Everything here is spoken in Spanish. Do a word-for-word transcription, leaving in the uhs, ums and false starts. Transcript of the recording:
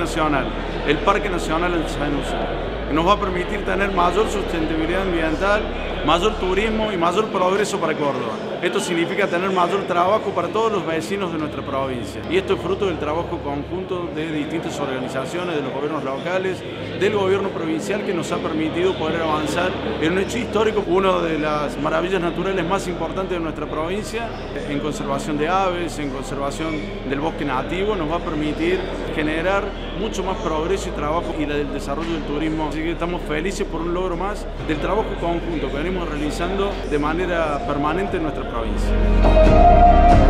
Nacional, el Parque Nacional del Sanusi, que nos va a permitir tener mayor sustentabilidad ambiental, mayor turismo y mayor progreso para Córdoba. Esto significa tener mayor trabajo para todos los vecinos de nuestra provincia. Y esto es fruto del trabajo conjunto de distintas organizaciones, de los gobiernos locales, del gobierno provincial, que nos ha permitido poder avanzar en un hecho histórico, una de las maravillas naturales más importantes de nuestra provincia, en conservación de aves, en conservación del bosque nativo, nos va a permitir generar mucho más progreso y trabajo y el desarrollo del turismo. Así que estamos felices por un logro más del trabajo conjunto que venimos realizando de manera permanente en nuestra provincia.